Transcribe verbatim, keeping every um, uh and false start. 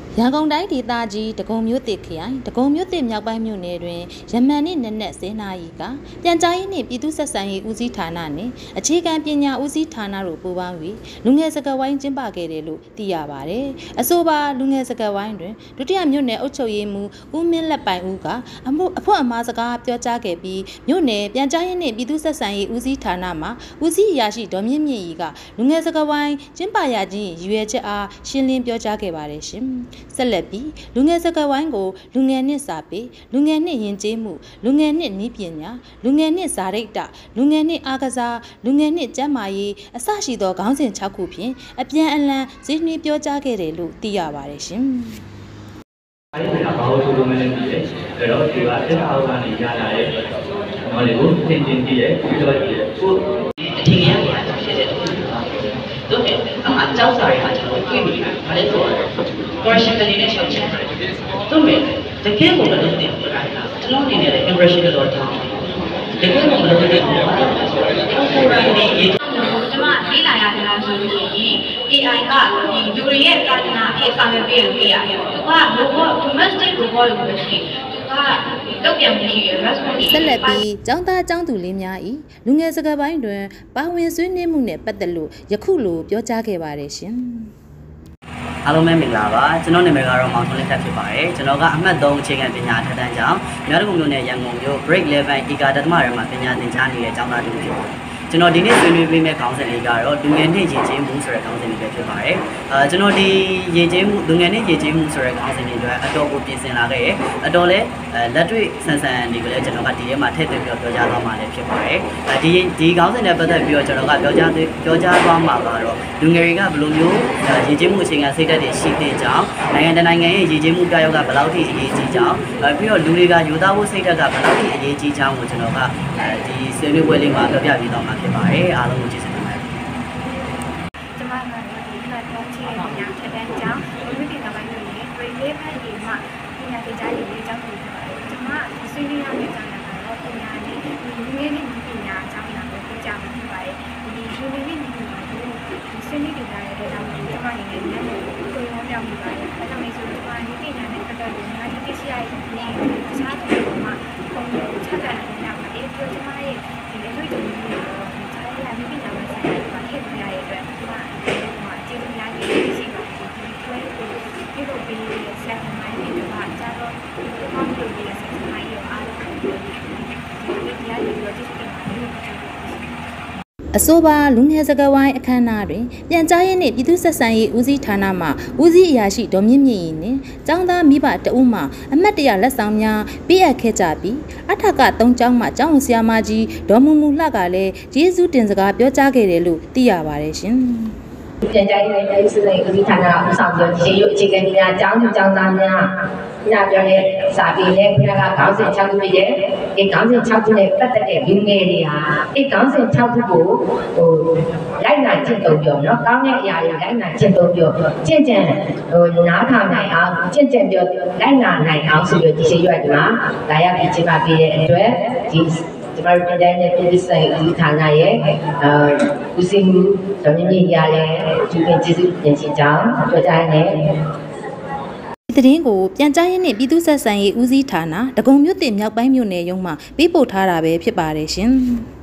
ရန်ကုန်တိုင်းဒေသကြီးတကုံမြို့သစ်ခရိုင်တကုံမြို့သစ်မြောက်ပိုင်းမြို့နယ်တွင်ယမန်နေ့နက်နက်ဆယ်နာရီကပြန်ကြားရေးနှင့်ပြည်သူ့ဆက်ဆံရေးဦးစီးဌာနနှင့်အခြေခံပညာဦးစီးဌာနတို့ပူးပေါင်း၍လူငယ်စကားဝိုင်းကျင်းပခဲ့တယ်လို့သိရပါတယ်။အဆိုပါလူငယ်စကားဝိုင်းတွင်ဒုတိယမြို့နယ်အုပ်ချုပ်ရေးမှူးဦးမင်းလက်ပိုင်ဦးကအမှုအဖွင့်အမှားစကားပြောကြားခဲ့ပြီးမြို့နယ်ပြန်ကြားရေးနှင့်ပြည်သူ့ဆက်ဆံရေးဦးစီးဌာနမှဦးစီးအရာရှိဒေါ်မြင့်မြင့်ရီကလူငယ်စကားဝိုင်းကျင်းပရခြင်းရည်ရွယ်ချက်အားရှင်းလင်းပြောကြားခဲ့ပါတယ်ရှင်။ဆက်လက်ပြီးလူငယ်စကားဝိုင်းကိုလူငယ်နှင့်စာပေလူငယ်နှင့်ယဉ်ကျေးမှုလူငယ်နှင့်နည်းပညာလူငယ်နှင့်ဇာတိတ်တလူငယ်နှင့်အားကစားလူငယ်နှင့်ကျန်းမာရေးအစရှိသောခေါင်းစဉ်၆ခုဖြင့်အပြန်အလှန်ဇီးနှီးပြောကြားခဲ့တယ်လို့သိရပါတယ်ရှင်။အဲဒီကဘာလို့ဆိုလို့မလဲသိတယ်။အဲ့တော့ဒီကတက်အောက်ကနေရလာတဲ့ဟောလေကိုသင်တင်ကြည့်ရဲ့ပြီးတော့ကြည့်ရဲ့ကိုအထင်ကြီးရတာဖြစ်တဲ့တို့ပဲအမှအကြောက်စာတွေကကျွန်တော်တွေ့နေတာဘာလဲဆိုတော့ correction ကနေနဲ့ရှောက်ချက်တို့ပဲတကယ်ကိုမလုပ်တဲ့ကျွန်တော်အနေနဲ့ impression တော့တောင်းတကယ်ကိုမလုပ်တဲ့ကိုယ်ကိုယ်တိုင်ဒီကျွန်မလေးလာရတယ်လားဆိုလို့ရှိရင် A I ကဒီလူတွေရဲ့ကာလနာအဖြစ်ဆောင်ရွက်ပေးလို့ပြရတယ်။သူက robot domestic robot လို့ပဲရှိတယ်။သူကတုတ်ပြန်မှုရှိရ response ဆက်လက်ပြီးကျောင်းသားကျောင်းသူလေးများ၏လူငယ်စကားပိုင်းတွင်ပါဝင်ဆွေးနွေးမှုနဲ့ပတ်သက်လို့ယခုလိုပြောကြားခဲ့ပါတယ်ရှင်။အားလုံးပဲမင်္ဂလာပါကျွန်တော်နာမည်ကတော့မောင်ထွန်းလက်ထက်ဖြစ်ပါတယ်ကျွန်တော်ကအမှတ်သုံးအခြေခံပညာထက်တန်းကျောင်းမြောက်ဒဂုံမြို့နယ်ရန်ကုန်မြို့ Break Level ဧကတသမရမှာပညာသင်ကြားနေတဲ့ကျောင်းသားတူဖြစ်ပါတယ်ကျွန်တော်ဒီနေ့ဆွေးနွေးပေးမယ့်ခေါင်းစဉ်လေးကတော့လူငယ်နှင့်ရည်ကျင်းမှုဆိုတဲ့ခေါင်းစဉ်လေးပဲဖြစ်ပါတယ်။အာကျွန်တော်ဒီရည်ကျင်းမှုလူငယ်နှင့်ရည်ကျင်းမှုဆိုတဲ့ခေါင်းစဉ်လေးတွေအတော်ကိုပြင်ဆင်လာခဲ့ရဲ့အတော်လည်းလက်တွေ့ဆန်ဆန်ဒီကလေးကျွန်တော်ကဒီထဲမှာထည့်သွင်းပြီးပြောကြားသွားမှာလည်းဖြစ်ပါတယ်။အဲဒီဒီခေါင်းစဉ်နဲ့ပတ်သက်ပြီးတော့ကျွန်တော်ကပြောကြားပြောကြားသွားမှာကတော့လူငယ်တွေကဘယ်လိုမျိုးရည်ကျင်းမှုအခြေခံစိတ်ဓာတ်တွေရှိတဲ့ကြောင်းနိုင်ငံတကာနိုင်ငံရဲ့ရည်ကျင်းမှုပြရောက်ကဘယ်လောက်ထိအရေးကြီးကြောင်းပြီးတော့လူတွေကယူသားဖို့စိတ်ဓာတ်ကဘယ်လောက်ထိအရေးကြီးကြောင်းကိုကျွန်တော်ကဒီဆွေးနွေးပွဲလေးမှာပြောပြပေးသွားမှာဖြစ်ပါတယ်အားလုံးကိုကျေးဇူးတင်ပါတယ်ကျွန်မကတော့ဒီမှာတော့ချီရဲ့ညာထက်တန်းကြောင်းဒီလိုဒီကပိုင်းတွေနဲ့ grade လေးဖက်ဒီမှာပညာသင်ကြားရေးလေးကျောင်းတွေဖြစ်ပါတယ်ကျွန်မဆွေးနွေးရမယ့်ကျောင်းကတော့ပညာရေးဒီလူငယ်နဲ့ပညာကျောင်းလာကိုပြကြမှာဖြစ်ပါတယ်ဒီလူငယ်နဲ့ပညာကိုဆွေးနွေးကြတဲ့ဒေတာမျိုးကျွန်မအနေနဲ့လည်းကိုယ်ရောပြောင်းပြပါတယ်အဲဒါမျိုးဆိုတော့ကျွန်မဒီပညာနဲ့ပတ်သက်ပြီးညာဒီသိရှိရတဲ့ဒီအခြားတွေမှာပုံစံချက်တဲ့နေရာမှာဒီပြောကျွန်မရဲ့ဒီအတွေ့အကြုံတွေတော့ခြားရတဲ့ပညာမှာဆိုင်ရာထည့်ပြရတဲ့အတွက်ကျွန်မမှာကျေးဇူးများကြီးရှိပါတယ်ဒီတွဲကိုပြုလုပ်ပေးတဲ့ဆက်ဆံရေးတွေကကြတော့ဘာလို့ဒီဆက်ဆံရေးကိုအားလုံးကိုဒီတရားတွေပြောကြည့်နေပါတယ်အဆိုပါလူငယ်စကားဝိုင်းအခမ်းအနားတွင်ပြန်ကြားရေးနှင့်ပြည်သူ့ဆက်ဆံရေးဦးစီးဌာနမှဦးစီးအရာရှိဒေါ်မြင့်မြင့်ရီနှင့်ကျောင်းသားမိဘတဦးမှအမတ်တရလက်ဆောင်များပေးအပ်ခဲ့ကြပြီးအထက်ကသုံးကျောင်းမှကျောင်းဆရာမကြီးဒေါ်မူမူလှကလည်းကျေးဇူးတင်စကားပြောကြားခဲ့တယ်လို့သိရပါတယ်ရှင်ပြန်ကြားရေးနဲ့ပြည်သူ့ဆက်ဆံရေးဦးစီးဌာနဦးဆောင်ပြီးဒီရုပ်အခြေခံပညာကျောင်းသူကျောင်းသားများညပြောတဲ့စာပေနဲ့ခဏကခေါင်းစဉ်၆ခုပြည့်ရဲ့ဒီခေါင်းစဉ်၆ခုနဲ့ပတ်သက်တဲ့လူငယ်တွေဟာဒီခေါင်းစဉ်၆ခုကိုဟိုလိုက်နာကျင့်သုံးပြောနော်ကောင်းတဲ့အရာတွေလိုက်နာကျင့်သုံးပြောကျင့်ကြံဟိုနားထောင်နိုင်အောင်ကျင့်ကြံပြောလိုက်နာနိုင်အောင်ဆိုပြီးဒီရှိရွက်ဒီမှာလာရပြီးကျင်းပပေးတဲ့အတွက်ဒီဒီမှာပြန်ကြားရေးပြည်သူ့ဆက်ဆံရေးဦးစီးဌာနရဲ့အဲဦးစီးမှုဒေါ်မြင့်မြင့်ရလည်းကျူးပင်ကျေးဇူးတင်ရှိကြောင်းပြောကြားနေဒီသတင်းကိုပြန်ကြားရေးနှင့်ပြည်သူ့ဆက်ဆံရေးဦးစီးဌာနဒဂုံမြို့သစ်မြောက်ပိုင်းမြို့နယ်ရုံးမှပေးပို့ထားတာပဲဖြစ်ပါတယ်ရှင်။